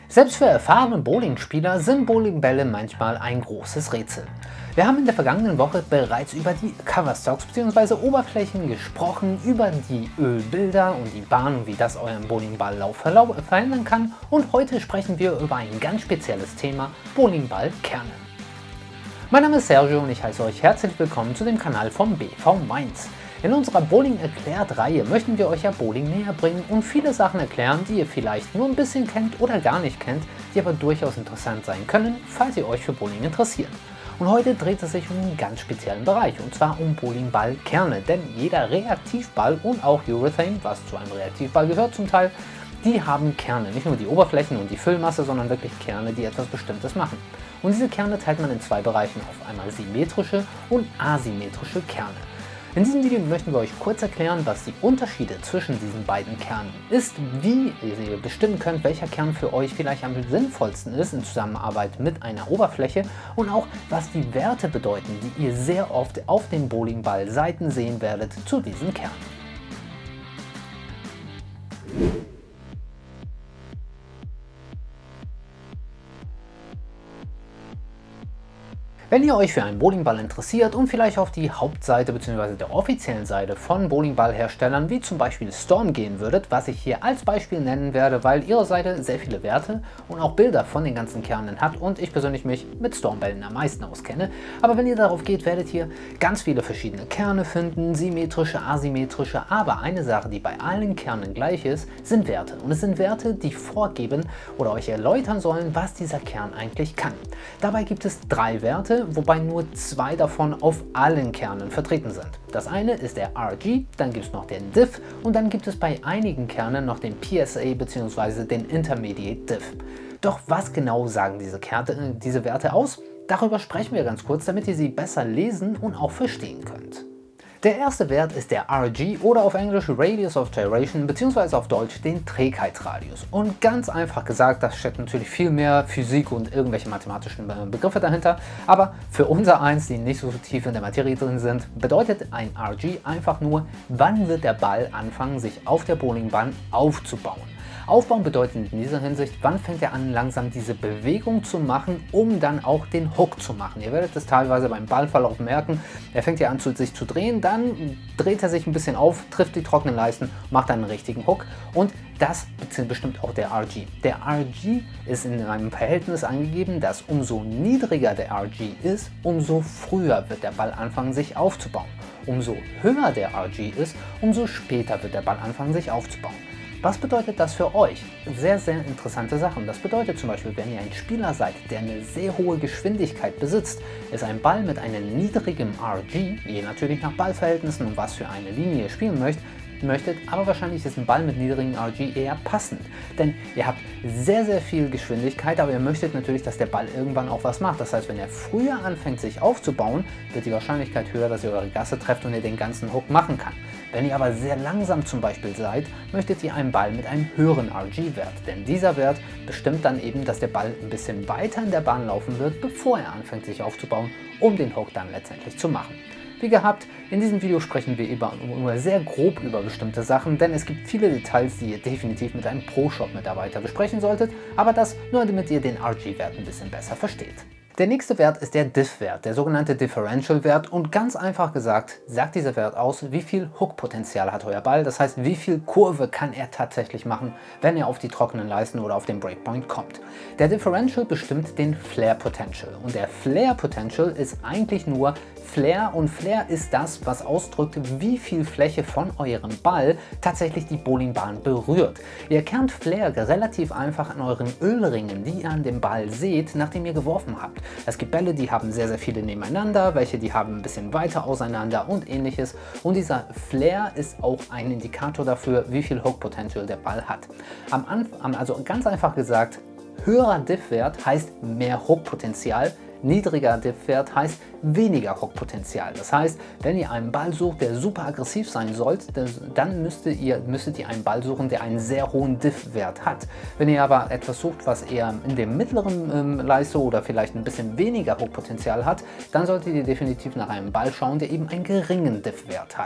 Selbst für erfahrene Bowlingspieler sind Bowlingbälle manchmal ein großes Rätsel. Wir haben in der vergangenen Woche bereits über die Coverstocks bzw. Oberflächen gesprochen, über die Ölbilder und die Bahn und wie das euren Bowlingballlauf verändern kann, und heute sprechen wir über ein ganz spezielles Thema: Bowlingballkerne. Mein Name ist Sergio und ich heiße euch herzlich willkommen zu dem Kanal vom BV Mainz. In unserer Bowling erklärt Reihe möchten wir euch ja Bowling näher bringen und viele Sachen erklären, die ihr vielleicht nur ein bisschen kennt oder gar nicht kennt, die aber durchaus interessant sein können, falls ihr euch für Bowling interessiert. Und heute dreht es sich um einen ganz speziellen Bereich, und zwar um Bowlingballkerne, denn jeder Reaktivball und auch Urethane, was zu einem Reaktivball gehört zum Teil, die haben Kerne, nicht nur die Oberflächen und die Füllmasse, sondern wirklich Kerne, die etwas Bestimmtes machen. Und diese Kerne teilt man in zwei Bereichen auf, einmal symmetrische und asymmetrische Kerne. In diesem Video möchten wir euch kurz erklären, was die Unterschiede zwischen diesen beiden Kernen ist, wie ihr bestimmen könnt, welcher Kern für euch vielleicht am sinnvollsten ist in Zusammenarbeit mit einer Oberfläche, und auch was die Werte bedeuten, die ihr sehr oft auf den Bowlingball-Seiten sehen werdet zu diesen Kernen. Wenn ihr euch für einen Bowlingball interessiert und vielleicht auf die Hauptseite bzw. der offiziellen Seite von Bowlingballherstellern wie zum Beispiel Storm gehen würdet, was ich hier als Beispiel nennen werde, weil ihre Seite sehr viele Werte und auch Bilder von den ganzen Kernen hat und ich persönlich mich mit Stormbällen am meisten auskenne. Aber wenn ihr darauf geht, werdet ihr ganz viele verschiedene Kerne finden, symmetrische, asymmetrische, aber eine Sache, die bei allen Kernen gleich ist, sind Werte. Und es sind Werte, die vorgeben oder euch erläutern sollen, was dieser Kern eigentlich kann. Dabei gibt es 3 Werte, wobei nur 2 davon auf allen Kernen vertreten sind. Das eine ist der RG, dann gibt es noch den Diff und dann gibt es bei einigen Kernen noch den PSA bzw. den Intermediate Diff. Doch was genau sagen diese Werte aus? Darüber sprechen wir ganz kurz, damit ihr sie besser lesen und auch verstehen könnt. Der erste Wert ist der RG oder auf Englisch Radius of Gyration bzw. auf Deutsch den Trägheitsradius. Und ganz einfach gesagt, da steckt natürlich viel mehr Physik und irgendwelche mathematischen Begriffe dahinter. Aber für unser eins, die nicht so tief in der Materie drin sind, bedeutet ein RG einfach nur, wann wird der Ball anfangen, sich auf der Bowlingbahn aufzubauen. Aufbauen bedeutet in dieser Hinsicht, wann fängt er an, langsam diese Bewegung zu machen, um dann auch den Hook zu machen. Ihr werdet es teilweise beim Ballverlauf merken, er fängt ja an sich zu drehen, dann dreht er sich ein bisschen auf, trifft die trockenen Leisten, macht dann einen richtigen Hook, und das bestimmt auch der RG. Der RG ist in einem Verhältnis angegeben, dass umso niedriger der RG ist, umso früher wird der Ball anfangen, sich aufzubauen. Umso höher der RG ist, umso später wird der Ball anfangen, sich aufzubauen. Was bedeutet das für euch? Sehr, sehr interessante Sachen. Das bedeutet zum Beispiel, wenn ihr ein Spieler seid, der eine sehr hohe Geschwindigkeit besitzt, ist ein Ball mit einem niedrigen RG, je natürlich nach Ballverhältnissen und was für eine Linie ihr spielen möchtet, aber wahrscheinlich ist ein Ball mit niedrigem RG eher passend. Denn ihr habt sehr, sehr viel Geschwindigkeit, aber ihr möchtet natürlich, dass der Ball irgendwann auch was macht. Das heißt, wenn er früher anfängt, sich aufzubauen, wird die Wahrscheinlichkeit höher, dass ihr eure Gasse trefft und ihr den ganzen Hook machen kann. Wenn ihr aber sehr langsam zum Beispiel seid, möchtet ihr einen Ball mit einem höheren RG-Wert, denn dieser Wert bestimmt dann eben, dass der Ball ein bisschen weiter in der Bahn laufen wird, bevor er anfängt, sich aufzubauen, um den Hook dann letztendlich zu machen. Wie gehabt, in diesem Video sprechen wir nur sehr grob über bestimmte Sachen, denn es gibt viele Details, die ihr definitiv mit einem Pro-Shop-Mitarbeiter besprechen solltet, aber das nur, damit ihr den RG-Wert ein bisschen besser versteht. Der nächste Wert ist der Diff-Wert, der sogenannte Differential-Wert, und ganz einfach gesagt sagt dieser Wert aus, wie viel Hook-Potenzial hat euer Ball, das heißt, wie viel Kurve kann er tatsächlich machen, wenn er auf die trockenen Leisten oder auf den Breakpoint kommt. Der Differential bestimmt den Flare-Potential, und der Flare-Potential ist eigentlich nur Flare, und Flare ist das, was ausdrückt, wie viel Fläche von eurem Ball tatsächlich die Bowlingbahn berührt. Ihr erkennt Flare relativ einfach an euren Ölringen, die ihr an dem Ball seht, nachdem ihr geworfen habt. Es gibt Bälle, die haben sehr, sehr viele nebeneinander, welche die haben ein bisschen weiter auseinander und ähnliches, und dieser Flare ist auch ein Indikator dafür, wie viel Hook Potential der Ball hat. Also ganz einfach gesagt, höherer Diff-Wert heißt mehr Hook Potenzial, niedriger Diff-Wert heißt weniger Hook-Potenzial. Das heißt, wenn ihr einen Ball sucht, der super aggressiv sein sollt, dann müsstet ihr einen Ball suchen, der einen sehr hohen Diff-Wert hat. Wenn ihr aber etwas sucht, was eher in dem mittleren Leiste oder vielleicht ein bisschen weniger Hook-Potenzial hat, dann solltet ihr definitiv nach einem Ball schauen, der eben einen geringen Diff-Wert hat.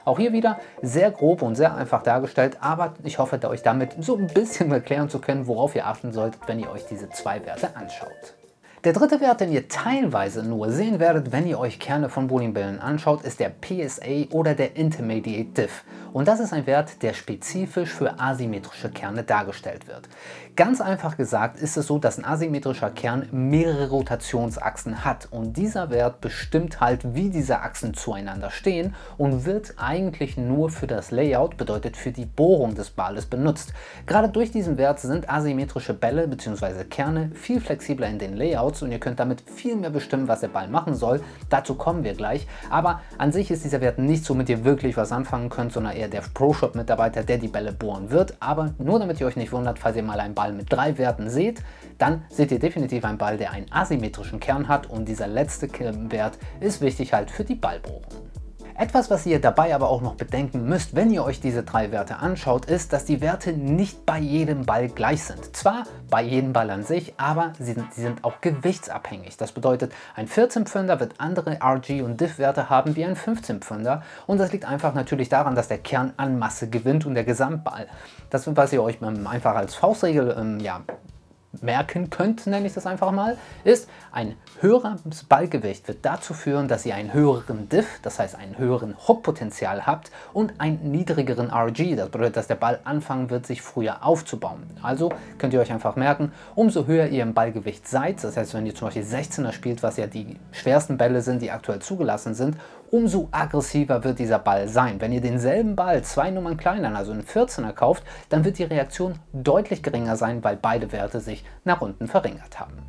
Auch hier wieder sehr grob und sehr einfach dargestellt, aber ich hoffe, euch damit so ein bisschen erklären zu können, worauf ihr achten solltet, wenn ihr euch diese zwei Werte anschaut. Der dritte Wert, den ihr teilweise nur sehen werdet, wenn ihr euch Kerne von Bowlingbällen anschaut, ist der PSA oder der Intermediate Diff. Und das ist ein Wert, der spezifisch für asymmetrische Kerne dargestellt wird. Ganz einfach gesagt ist es so, dass ein asymmetrischer Kern mehrere Rotationsachsen hat und dieser Wert bestimmt halt, wie diese Achsen zueinander stehen und wird eigentlich nur für das Layout, bedeutet für die Bohrung des Balles benutzt. Gerade durch diesen Wert sind asymmetrische Bälle bzw. Kerne viel flexibler in den Layouts und ihr könnt damit viel mehr bestimmen, was der Ball machen soll. Dazu kommen wir gleich, aber an sich ist dieser Wert nicht so, mit ihr wirklich was anfangen könnt, sondern eher der Pro-Shop-Mitarbeiter, der die Bälle bohren wird. Aber nur damit ihr euch nicht wundert, falls ihr mal einen Ball mit 3 Werten seht, dann seht ihr definitiv einen Ball, der einen asymmetrischen Kern hat und dieser letzte Wert ist wichtig halt für die Ballbohrung. Etwas, was ihr dabei aber auch noch bedenken müsst, wenn ihr euch diese 3 Werte anschaut, ist, dass die Werte nicht bei jedem Ball gleich sind. Zwar bei jedem Ball an sich, aber sie sind auch gewichtsabhängig. Das bedeutet, ein 14-Pfünder wird andere RG- und Diff-Werte haben wie ein 15-Pfünder und das liegt einfach natürlich daran, dass der Kern an Masse gewinnt und der Gesamtball. Das, was ihr euch einfach als Faustregel merken könnt, nenne ich das einfach mal, ist, ein höheres Ballgewicht wird dazu führen, dass ihr einen höheren Diff, das heißt einen höheren Hookpotenzial habt und einen niedrigeren RG. Das bedeutet, dass der Ball anfangen wird, sich früher aufzubauen. Also könnt ihr euch einfach merken, umso höher ihr im Ballgewicht seid, das heißt, wenn ihr zum Beispiel 16er spielt, was ja die schwersten Bälle sind, die aktuell zugelassen sind, umso aggressiver wird dieser Ball sein. Wenn ihr denselben Ball 2 Nummern kleiner, also einen 14er kauft, dann wird die Reaktion deutlich geringer sein, weil beide Werte sich nach unten verringert haben.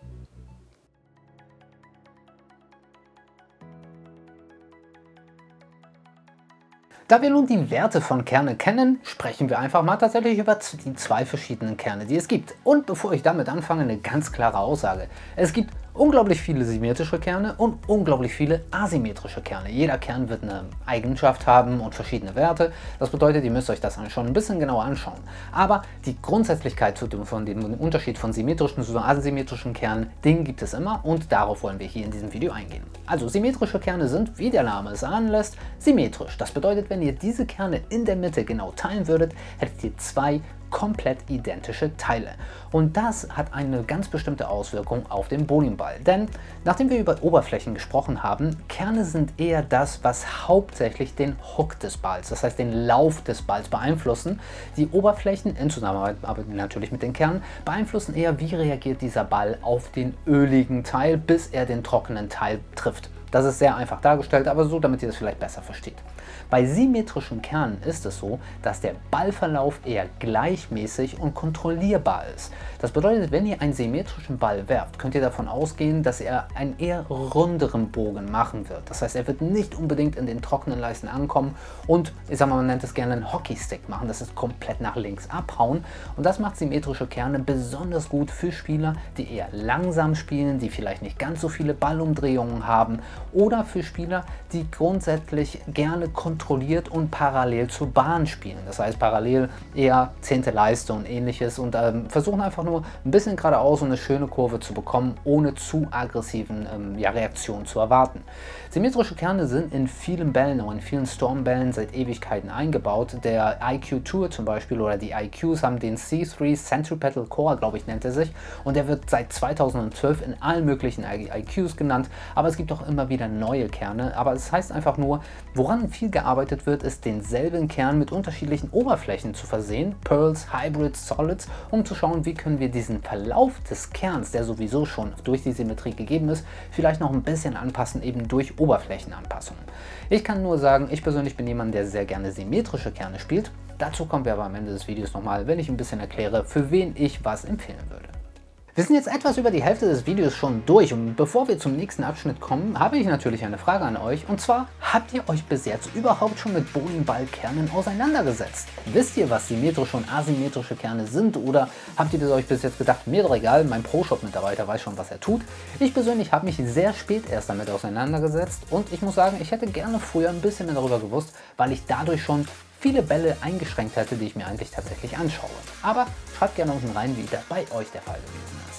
Da wir nun die Werte von Kerne kennen, sprechen wir einfach mal tatsächlich über die 2 verschiedenen Kerne, die es gibt. Und bevor ich damit anfange, eine ganz klare Aussage. Es gibt unglaublich viele symmetrische Kerne und unglaublich viele asymmetrische Kerne. Jeder Kern wird eine Eigenschaft haben und verschiedene Werte. Das bedeutet, ihr müsst euch das schon ein bisschen genauer anschauen. Aber die Grundsätzlichkeit von dem Unterschied von symmetrischen zu asymmetrischen Kernen, den gibt es immer und darauf wollen wir hier in diesem Video eingehen. Also symmetrische Kerne sind, wie der Name es ahnen lässt, symmetrisch. Das bedeutet, wenn ihr diese Kerne in der Mitte genau teilen würdet, hättet ihr 2 komplett identische Teile. Und das hat eine ganz bestimmte Auswirkung auf den Bowlingball. Denn nachdem wir über Oberflächen gesprochen haben, Kerne sind eher das, was hauptsächlich den Hook des Balls, das heißt den Lauf des Balls beeinflussen. Die Oberflächen, in Zusammenarbeit aber natürlich mit den Kernen, beeinflussen eher, wie reagiert dieser Ball auf den öligen Teil, bis er den trockenen Teil trifft. Das ist sehr einfach dargestellt, aber so, damit ihr das vielleicht besser versteht. Bei symmetrischen Kernen ist es so, dass der Ballverlauf eher gleichmäßig und kontrollierbar ist. Das bedeutet, wenn ihr einen symmetrischen Ball werft, könnt ihr davon ausgehen, dass er einen eher runderen Bogen machen wird. Das heißt, er wird nicht unbedingt in den trockenen Leisten ankommen und, ich sag mal, man nennt es gerne einen Hockeystick machen, das ist komplett nach links abhauen. Und das macht symmetrische Kerne besonders gut für Spieler, die eher langsam spielen, die vielleicht nicht ganz so viele Ballumdrehungen haben oder für Spieler, die grundsätzlich gerne kontrolliert und parallel zur Bahn spielen. Das heißt parallel eher 10. Leiste und ähnliches und versuchen einfach nur ein bisschen geradeaus und eine schöne Kurve zu bekommen, ohne zu aggressiven Reaktionen zu erwarten. Symmetrische Kerne sind in vielen Bällen, auch in vielen Stormbällen seit Ewigkeiten eingebaut. Der IQ Tour zum Beispiel oder die IQs haben den C3 Centripetal Core, glaube ich, nennt er sich, und der wird seit 2012 in allen möglichen IQs genannt, aber es gibt auch immer wieder neue Kerne, aber es heißt einfach nur, woran viel gearbeitet wird, ist denselben Kern mit unterschiedlichen Oberflächen zu versehen, Pearls, Hybrids, Solids, um zu schauen, wie können wir diesen Verlauf des Kerns, der sowieso schon durch die Symmetrie gegeben ist, vielleicht noch ein bisschen anpassen, eben durch Oberflächenanpassungen. Ich kann nur sagen, ich persönlich bin jemand, der sehr gerne symmetrische Kerne spielt. Dazu kommen wir aber am Ende des Videos nochmal, wenn ich ein bisschen erkläre, für wen ich was empfehlen würde. Wir sind jetzt etwas über die Hälfte des Videos schon durch und bevor wir zum nächsten Abschnitt kommen, habe ich natürlich eine Frage an euch und zwar, habt ihr euch bis jetzt überhaupt schon mit Bowlingballkernen auseinandergesetzt? Wisst ihr, was symmetrische und asymmetrische Kerne sind oder habt ihr euch bis jetzt gedacht, mir doch egal, mein Pro-Shop-Mitarbeiter weiß schon, was er tut? Ich persönlich habe mich sehr spät erst damit auseinandergesetzt und ich muss sagen, ich hätte gerne früher ein bisschen mehr darüber gewusst, weil ich dadurch schon viele Bälle eingeschränkt hätte, die ich mir eigentlich tatsächlich anschaue. Aber schreibt gerne unten rein, wie das bei euch der Fall gewesen ist.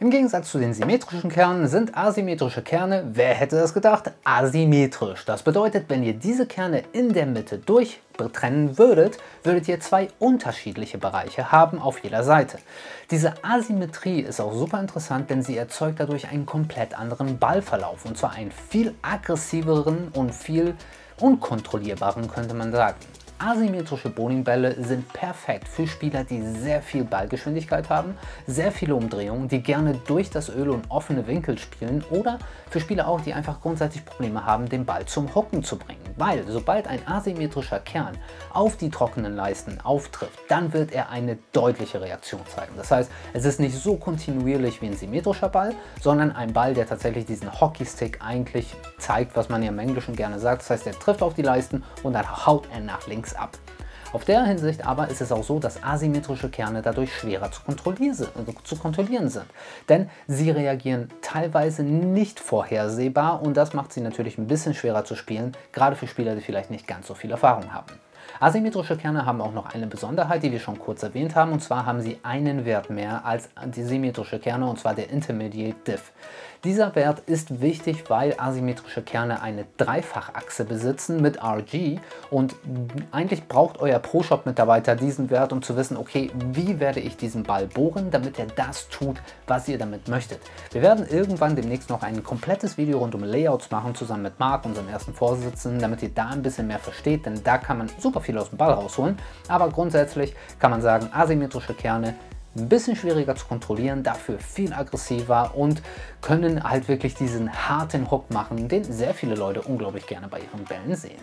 Im Gegensatz zu den symmetrischen Kernen sind asymmetrische Kerne, wer hätte das gedacht, asymmetrisch. Das bedeutet, wenn ihr diese Kerne in der Mitte durchtrennen würdet, würdet ihr zwei unterschiedliche Bereiche haben auf jeder Seite. Diese Asymmetrie ist auch super interessant, denn sie erzeugt dadurch einen komplett anderen Ballverlauf, und zwar einen viel aggressiveren und viel unkontrollierbaren, könnte man sagen. Asymmetrische Bowlingbälle sind perfekt für Spieler, die sehr viel Ballgeschwindigkeit haben, sehr viele Umdrehungen, die gerne durch das Öl und offene Winkel spielen, oder für Spieler auch, die einfach grundsätzlich Probleme haben, den Ball zum Hocken zu bringen. Weil sobald ein asymmetrischer Kern auf die trockenen Leisten auftrifft, dann wird er eine deutliche Reaktion zeigen. Das heißt, es ist nicht so kontinuierlich wie ein symmetrischer Ball, sondern ein Ball, der tatsächlich diesen Hockeystick eigentlich zeigt, was man ja im Englischen gerne sagt. Das heißt, er trifft auf die Leisten und dann haut er nach links ab. Auf der Hinsicht aber ist es auch so, dass asymmetrische Kerne dadurch schwerer zu kontrollieren sind. Denn sie reagieren teilweise nicht vorhersehbar, und das macht sie natürlich ein bisschen schwerer zu spielen, gerade für Spieler, die vielleicht nicht ganz so viel Erfahrung haben. Asymmetrische Kerne haben auch noch eine Besonderheit, die wir schon kurz erwähnt haben, und zwar haben sie einen Wert mehr als die symmetrische Kerne, und zwar der Intermediate Diff. Dieser Wert ist wichtig, weil asymmetrische Kerne eine Dreifachachse besitzen mit RG, und eigentlich braucht euer Pro-Shop-Mitarbeiter diesen Wert, um zu wissen, okay, wie werde ich diesen Ball bohren, damit er das tut, was ihr damit möchtet. Wir werden irgendwann demnächst noch ein komplettes Video rund um Layouts machen, zusammen mit Marc, unserem ersten Vorsitzenden, damit ihr da ein bisschen mehr versteht, denn da kann man super viel aus dem Ball rausholen. Aber grundsätzlich kann man sagen, asymmetrische Kerne ein bisschen schwieriger zu kontrollieren, dafür viel aggressiver und können halt wirklich diesen harten Hook machen, den sehr viele Leute unglaublich gerne bei ihren Bällen sehen.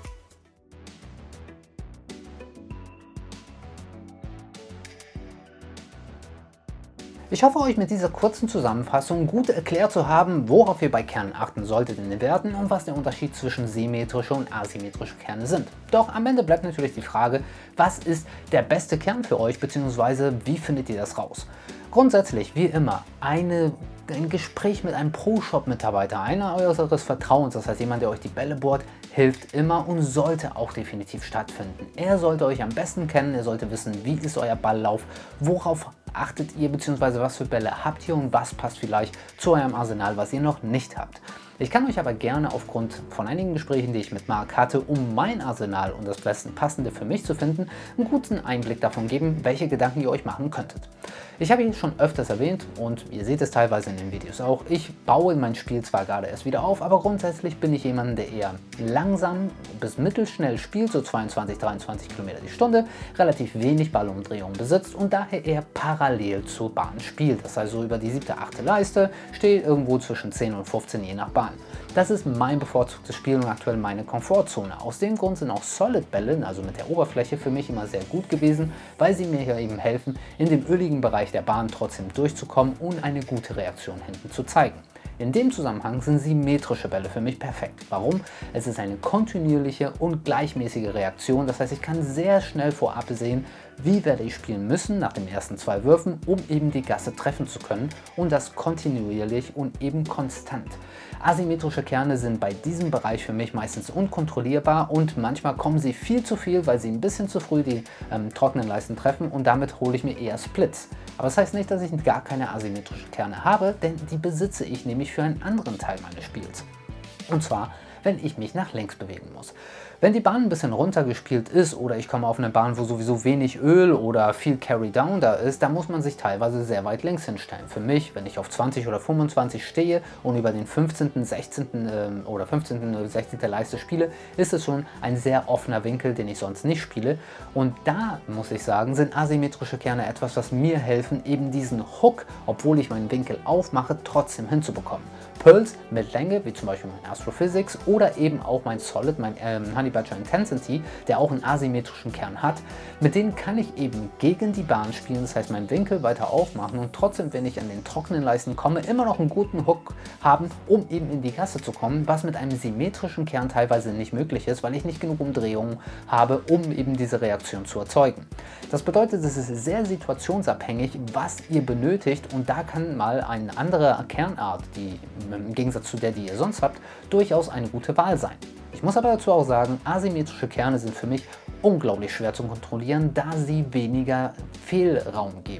Ich hoffe, euch mit dieser kurzen Zusammenfassung gut erklärt zu haben, worauf ihr bei Kernen achten solltet in den Werten und was der Unterschied zwischen symmetrische und asymmetrische Kerne sind. Doch am Ende bleibt natürlich die Frage, was ist der beste Kern für euch, bzw. wie findet ihr das raus? Grundsätzlich, wie immer, ein Gespräch mit einem Pro-Shop-Mitarbeiter, einer eures Vertrauens, das heißt jemand, der euch die Bälle bohrt, hilft immer und sollte auch definitiv stattfinden. Er sollte euch am besten kennen, er sollte wissen, wie ist euer Balllauf, worauf achtet ihr, bzw. was für Bälle habt ihr und was passt vielleicht zu eurem Arsenal, was ihr noch nicht habt. Ich kann euch aber gerne aufgrund von einigen Gesprächen, die ich mit Marc hatte, um mein Arsenal und das Passende für mich zu finden, einen guten Einblick davon geben, welche Gedanken ihr euch machen könntet. Ich habe ihn schon öfters erwähnt und ihr seht es teilweise in den Videos auch. Ich baue mein Spiel zwar gerade erst wieder auf, aber grundsätzlich bin ich jemand, der eher langsam bis mittelschnell spielt, so 22, 23 Kilometer die Stunde, relativ wenig Ballumdrehung besitzt und daher eher parallel zur Bahn spielt. Das heißt, so über die 7., 8. Leiste steht irgendwo zwischen 10 und 15 je nach Bahn. Das ist mein bevorzugtes Spiel und aktuell meine Komfortzone. Aus dem Grund sind auch Solid-Bälle, also mit der Oberfläche, für mich immer sehr gut gewesen, weil sie mir hier eben helfen, in dem öligen Bereich der Bahn trotzdem durchzukommen und eine gute Reaktion hinten zu zeigen. In dem Zusammenhang sind symmetrische Bälle für mich perfekt. Warum? Es ist eine kontinuierliche und gleichmäßige Reaktion, das heißt, ich kann sehr schnell vorab sehen, wie werde ich spielen müssen nach den ersten 2 Würfen, um eben die Gasse treffen zu können, und das kontinuierlich und eben konstant. Asymmetrische Kerne sind bei diesem Bereich für mich meistens unkontrollierbar und manchmal kommen sie viel zu viel, weil sie ein bisschen zu früh die trockenen Leisten treffen, und damit hole ich mir eher Splits. Aber das heißt nicht, dass ich gar keine asymmetrischen Kerne habe, denn die besitze ich nämlich für einen anderen Teil meines Spiels. Und zwar, wenn ich mich nach links bewegen muss. Wenn die Bahn ein bisschen runtergespielt ist oder ich komme auf eine Bahn, wo sowieso wenig Öl oder viel Carry Down da ist, dann muss man sich teilweise sehr weit links hinstellen. Für mich, wenn ich auf 20 oder 25 stehe und über den 15., 16. oder 15. oder 16. Leiste spiele, ist es schon ein sehr offener Winkel, den ich sonst nicht spiele. Und da muss ich sagen, sind asymmetrische Kerne etwas, was mir helfen, eben diesen Hook, obwohl ich meinen Winkel aufmache, trotzdem hinzubekommen. Pearls mit Länge, wie zum Beispiel mein Astrophysics oder eben auch mein Solid, mein Honey Badger Intensity, der auch einen asymmetrischen Kern hat, mit denen kann ich eben gegen die Bahn spielen, das heißt meinen Winkel weiter aufmachen und trotzdem, wenn ich an den trockenen Leisten komme, immer noch einen guten Hook haben, um eben in die Gasse zu kommen, was mit einem symmetrischen Kern teilweise nicht möglich ist, weil ich nicht genug Umdrehungen habe, um eben diese Reaktion zu erzeugen. Das bedeutet, es ist sehr situationsabhängig, was ihr benötigt, und da kann mal eine andere Kernart, die im Gegensatz zu der, die ihr sonst habt, durchaus eine gute Wahl sein. Ich muss aber dazu auch sagen, asymmetrische Kerne sind für mich unglaublich schwer zu kontrollieren, da sie weniger Fehlraum geben.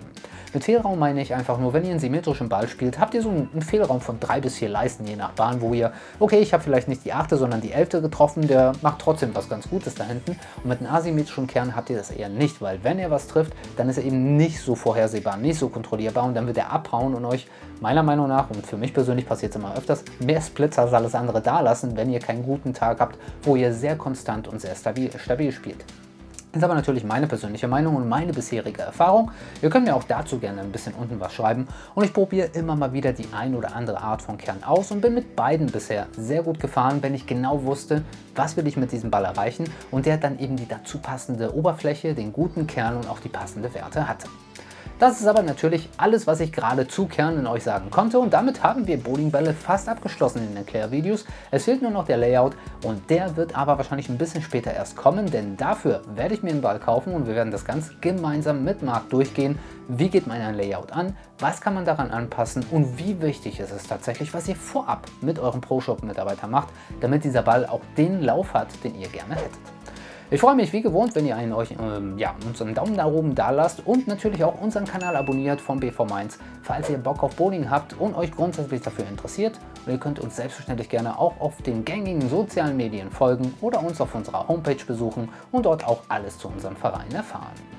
Mit Fehlraum meine ich einfach nur, wenn ihr einen symmetrischen Ball spielt, habt ihr so einen Fehlraum von 3 bis 4 Leisten je nach Bahn, wo ihr, okay, ich habe vielleicht nicht die 8., sondern die 11. getroffen, der macht trotzdem was ganz Gutes da hinten. Und mit einem asymmetrischen Kern habt ihr das eher nicht, weil wenn er was trifft, dann ist er eben nicht so vorhersehbar, nicht so kontrollierbar und dann wird er abhauen und euch meiner Meinung nach, und für mich persönlich passiert es immer öfters, mehr Splits als alles andere da lassen, wenn ihr keinen guten Tag habt, wo ihr sehr konstant und sehr stabil spielt. Das ist aber natürlich meine persönliche Meinung und meine bisherige Erfahrung. Ihr könnt mir auch dazu gerne ein bisschen unten was schreiben und ich probiere immer mal wieder die ein oder andere Art von Kern aus und bin mit beiden bisher sehr gut gefahren, wenn ich genau wusste, was will ich mit diesem Ball erreichen und der dann eben die dazu passende Oberfläche, den guten Kern und auch die passende Werte hatte. Das ist aber natürlich alles, was ich gerade zu Kernen euch sagen konnte und damit haben wir Bowlingbälle fast abgeschlossen in den Erklärvideos. Es fehlt nur noch der Layout und der wird aber wahrscheinlich ein bisschen später erst kommen, denn dafür werde ich mir einen Ball kaufen und wir werden das Ganze gemeinsam mit Marc durchgehen. Wie geht man ein Layout an, was kann man daran anpassen und wie wichtig ist es tatsächlich, was ihr vorab mit eurem Pro-Shop-Mitarbeiter macht, damit dieser Ball auch den Lauf hat, den ihr gerne hättet. Ich freue mich wie gewohnt, wenn ihr uns einen Daumen nach oben da lasst und natürlich auch unseren Kanal abonniert von BV Mainz, falls ihr Bock auf Bowling habt und euch grundsätzlich dafür interessiert. Und ihr könnt uns selbstverständlich gerne auch auf den gängigen sozialen Medien folgen oder uns auf unserer Homepage besuchen und dort auch alles zu unserem Verein erfahren.